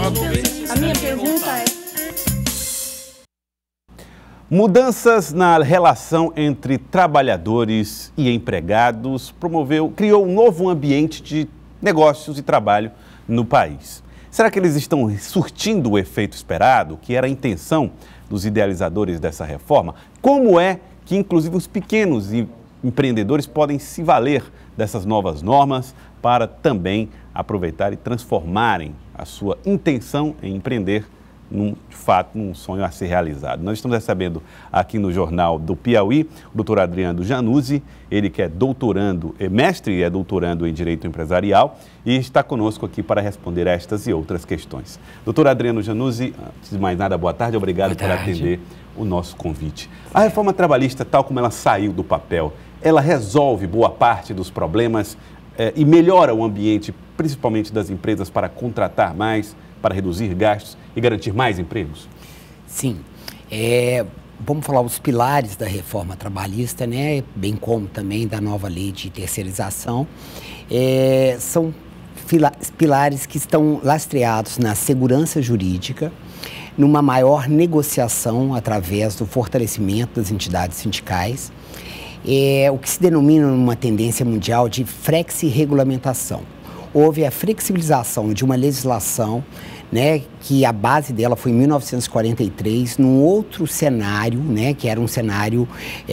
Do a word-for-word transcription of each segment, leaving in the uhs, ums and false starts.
A minha pergunta é... Mudanças na relação entre trabalhadores e empregados promoveu, criou um novo ambiente de negócios e trabalho no país. Será que eles estão surtindo o efeito esperado, que era a intenção dos idealizadores dessa reforma? Como é que, inclusive, os pequenos empreendedores podem se valer dessas novas normas para também aproveitar e transformarem a sua intenção em empreender num, de fato, num sonho a ser realizado? Nós estamos recebendo aqui no Jornal do Piauí o doutor Adriano Januzzi, ele que é doutorando, é mestre e é doutorando em Direito Empresarial e está conosco aqui para responder estas e outras questões. Doutor Adriano Januzzi, antes de mais nada, boa tarde, obrigado por atender o nosso convite. A reforma trabalhista, tal como ela saiu do papel, ela resolve boa parte dos problemas eh, e melhora o ambiente, principalmente das empresas, para contratar mais, para reduzir gastos e garantir mais empregos? Sim. É, vamos falar os pilares da reforma trabalhista, né? Bem como também da nova lei de terceirização. É, são pilares que estão lastreados na segurança jurídica, numa maior negociação através do fortalecimento das entidades sindicais, é, o que se denomina uma tendência mundial de flexi-regulamentação. Houve a flexibilização de uma legislação, né, que a base dela foi em mil novecentos e quarenta e três, num outro cenário, né, que era um cenário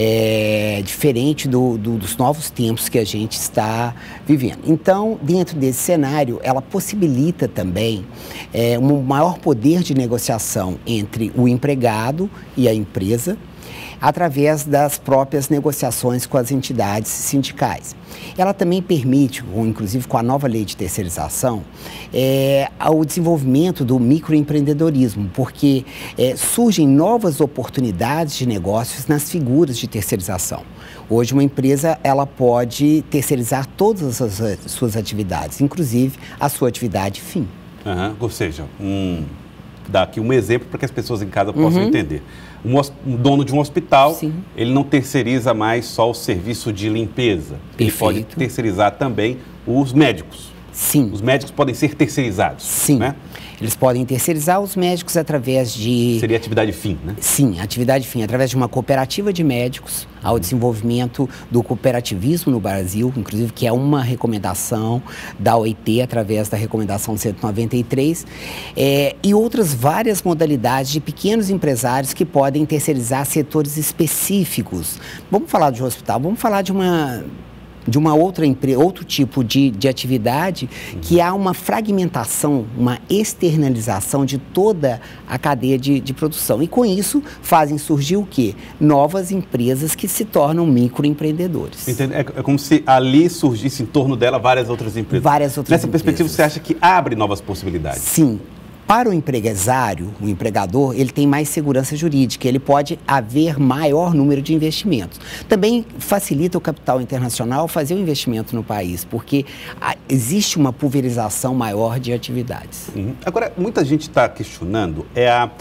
é, diferente do, do, dos novos tempos que a gente está vivendo. Então, dentro desse cenário, ela possibilita também é, um maior poder de negociação entre o empregado e a empresa, através das próprias negociações com as entidades sindicais. Ela também permite, inclusive com a nova lei de terceirização, é, o desenvolvimento do microempreendedorismo, porque é, surgem novas oportunidades de negócios nas figuras de terceirização. Hoje, uma empresa ela pode terceirizar todas as suas atividades, inclusive a sua atividade fim. Uhum. Ou seja, um, dar aqui um exemplo para que as pessoas em casa possam uhum. entender. Um, um dono de um hospital, Sim. ele não terceiriza mais só o serviço de limpeza. Perfeito. Ele pode terceirizar também os médicos. Sim. Os médicos podem ser terceirizados. Sim. Né? Eles podem terceirizar os médicos através de... Seria atividade fim, né? Sim, atividade fim, através de uma cooperativa de médicos, ao desenvolvimento do cooperativismo no Brasil, inclusive que é uma recomendação da O I T, através da recomendação cento e noventa e três, é, e outras várias modalidades de pequenos empresários que podem terceirizar setores específicos. Vamos falar de um hospital, vamos falar de uma... de uma outra empresa, outro tipo de, de atividade, que há uma fragmentação, uma externalização de toda a cadeia de, de produção. E com isso fazem surgir o quê? Novas empresas que se tornam microempreendedores. Entende? É, é como se ali surgisse em torno dela várias outras empresas. Várias outras Nessa empresas. perspectiva, você acha que abre novas possibilidades? Sim. Para o empresário, o empregador, ele tem mais segurança jurídica, ele pode haver maior número de investimentos. Também facilita o capital internacional fazer o investimento no país, porque a, existe uma pulverização maior de atividades. Uhum. Agora, muita gente está questionando é a,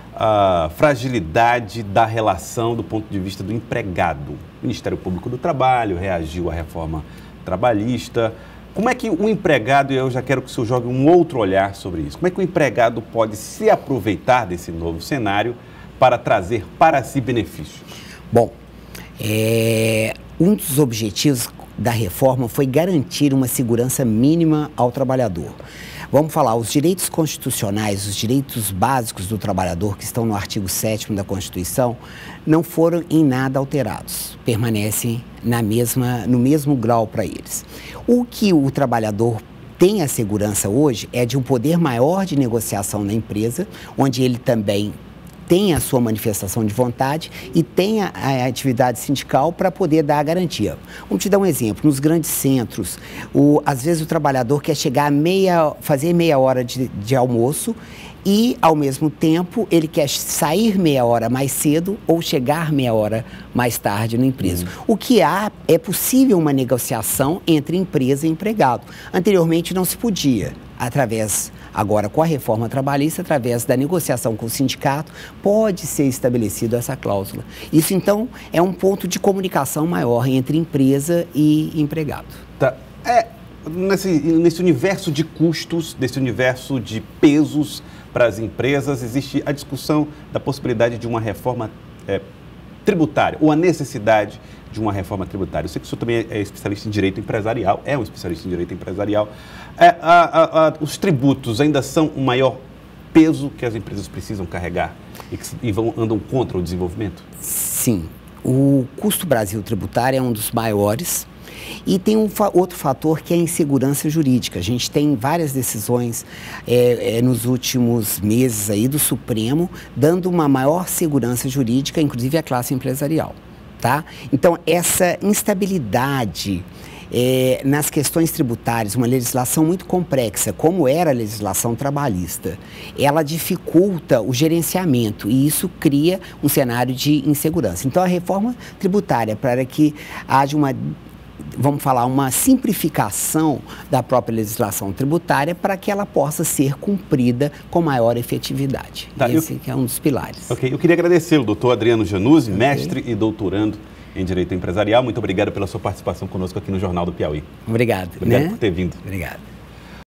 a fragilidade da relação do ponto de vista do empregado. O Ministério Público do Trabalho reagiu à reforma trabalhista. Como é que o empregado, e eu já quero que o senhor jogue um outro olhar sobre isso, como é que o empregado pode se aproveitar desse novo cenário para trazer para si benefícios? Bom, é, um dos objetivos da reforma foi garantir uma segurança mínima ao trabalhador. Vamos falar, os direitos constitucionais, os direitos básicos do trabalhador, que estão no artigo sétimo da Constituição, não foram em nada alterados, permanecem na mesma, no mesmo grau para eles. O que o trabalhador tem a segurança hoje é de um poder maior de negociação na empresa, onde ele também tem a sua manifestação de vontade e tem a, a atividade sindical para poder dar a garantia. Vamos te dar um exemplo. Nos grandes centros, o, às vezes o trabalhador quer chegar a meia, fazer meia hora de, de almoço e, ao mesmo tempo, ele quer sair meia hora mais cedo ou chegar meia hora mais tarde na empresa. Uhum. O que há é possível uma negociação entre empresa e empregado. Anteriormente não se podia, através... Agora, com a reforma trabalhista, através da negociação com o sindicato, pode ser estabelecida essa cláusula. Isso, então, é um ponto de comunicação maior entre empresa e empregado. Tá. É, nesse, nesse universo de custos, desse universo de pesos para as empresas, existe a discussão da possibilidade de uma reforma é, tributária, ou a necessidade de uma reforma tributária. Eu sei que o senhor também é especialista em direito empresarial, é um especialista em direito empresarial. É, a, a, a, os tributos ainda são o maior peso que as empresas precisam carregar e, que, e vão, andam contra o desenvolvimento? Sim. O custo Brasil tributário é um dos maiores. E tem um fa outro fator que é a insegurança jurídica. A gente tem várias decisões é, é, nos últimos meses aí do Supremo, dando uma maior segurança jurídica, inclusive à classe empresarial. Tá? Então, essa instabilidade é, nas questões tributárias, uma legislação muito complexa, como era a legislação trabalhista, ela dificulta o gerenciamento e isso cria um cenário de insegurança. Então, a reforma tributária, para que haja uma, vamos falar, uma simplificação da própria legislação tributária para que ela possa ser cumprida com maior efetividade. Tá, Esse eu... que é um dos pilares. Ok, eu queria agradecer ao doutor Adriano Januzzi, okay. mestre e doutorando em Direito Empresarial. Muito obrigado pela sua participação conosco aqui no Jornal do Piauí. Obrigado. Obrigado né? por ter vindo. Obrigado.